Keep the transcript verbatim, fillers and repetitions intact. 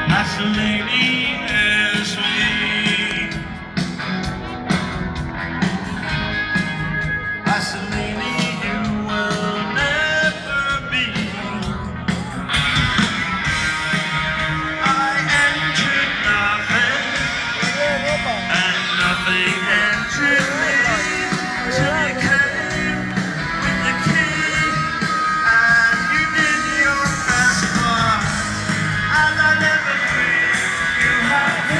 As a lady as me, as a lady you will never be. I entered nothing, and nothing entered me, till you came with the key, and you did your best part, and I never free. You have